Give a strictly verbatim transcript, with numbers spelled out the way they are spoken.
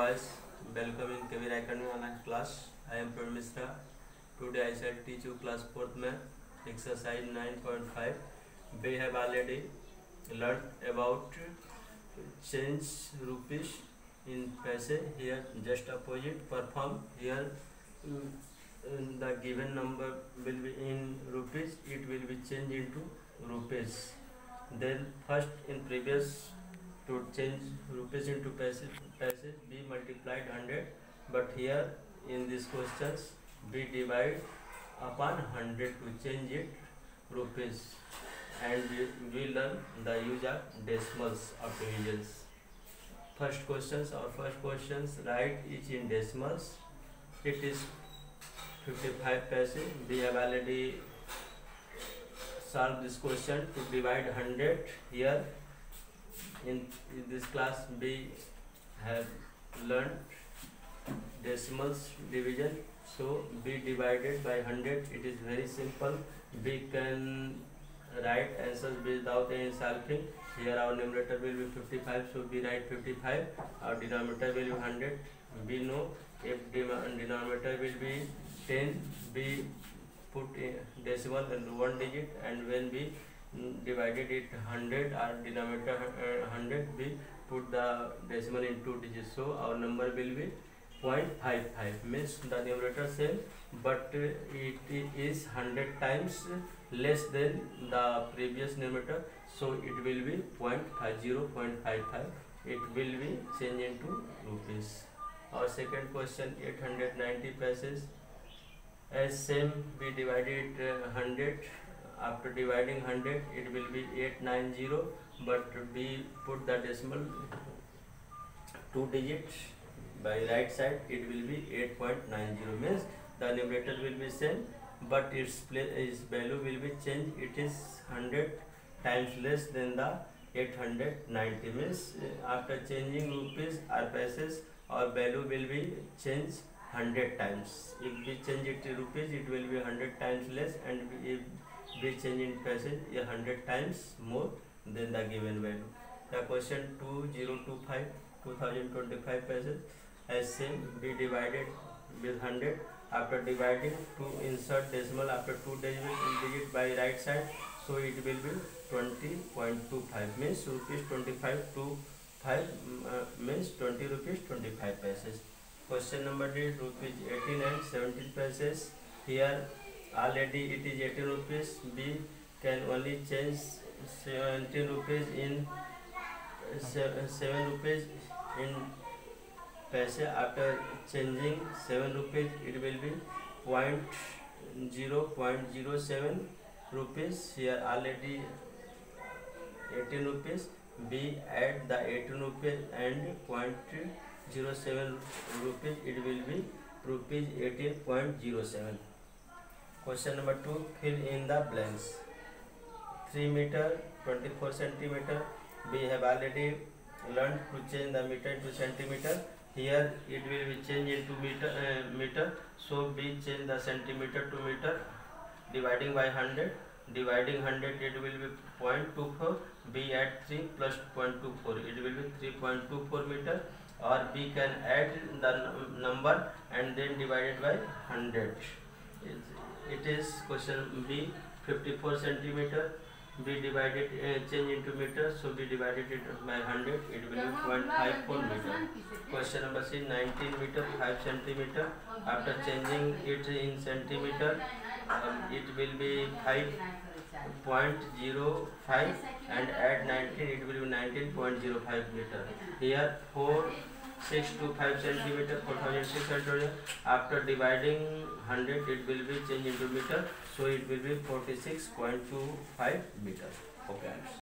boys, welcome in K V R Academy online class. I am Pranay Mishra. Today I shall teach you class fourth math exercise nine point five. We have already learned about change rupees in paise. Here just opposite perform. Here the given number will be in rupees. It will be changed into rupees. Then first in previous to change rupees into paise, paise we multiplied one hundred, but here in these questions we divide upon one hundred to change it rupees, and we, we learn the use of decimals of divisions. First questions, our first questions, write each in decimals. It is fifty-five paise. We have already solved this question to divide one hundred. Here in, in this class we have learned decimals division, so we divided by one hundred. It is very simple. We can write answers without any solving. Here our numerator will be fifty-five, so we write fifty-five. Our denominator will be one hundred. We know if denominator will be ten, we put a decimal and one digit, and when we divided it one hundred, our denominator uh, one hundred, we put the decimal in two digits, so our number will be zero point five five. Means the numerator same, but uh, it is one hundred times less than the previous numerator, so it will be zero point five zero, zero point five five. It will be changed into rupees. Our second question, eight hundred ninety paise. As same, we divided uh, one hundred. After dividing one hundred, it will be eight hundred ninety, but we put the decimal two digits by right side. It will be eight point nine zero. Means the numerator will be same, but its place, its value will be changed. It is one hundred times less than the eight hundred ninety. Means uh, after changing rupees or paises, our value will be changed one hundred times. If we change it to rupees, it will be one hundred times less, and if we change in paise a hundred times more than the given value. The question two thousand twenty-five, two thousand twenty-five paise. As same, we divided with one hundred. After dividing, to insert decimal after two digit by right side, so it will be twenty point two five. Means rupees twenty-five to five uh, means twenty rupees twenty-five paise. Question number D, rupees eighteen and seventeen paise. Here already it is eighteen rupees. We can only change seventeen rupees in seven rupees in paise. After changing seven rupees, it will be point zero point zero seven rupees. Here already eighteen rupees. We add the eighteen rupees and point zero seven rupees. It will be rupees eighteen point zero seven. Question number two, fill in the blanks. three meter, twenty-four centimeter. We have already learned to change the meter into centimeter. Here it will be changed into meter, uh, meter. So we change the centimeter to meter, dividing by one hundred. Dividing one hundred, it will be zero point two four. We add three plus zero point two four. It will be three point two four meter. Or we can add the number and then divide it by one hundred. It is question B, fifty-four centimeter. We divided uh, change into meter, so we divided it by one hundred. It will be zero point five four meter. Question number C, nineteen meter, five centimeter. After changing it in centimeter, um, it will be five point zero five, and add nineteen, it will be nineteen point zero five meter. Here four six to five centimeter, four thousand six hundred. After dividing one hundred, it will be changed into meter, so it will be forty-six point two five meter. Okay.